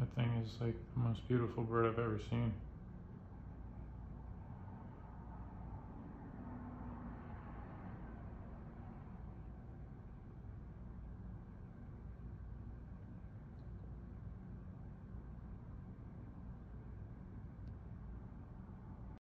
That thing is like the most beautiful bird I've ever seen.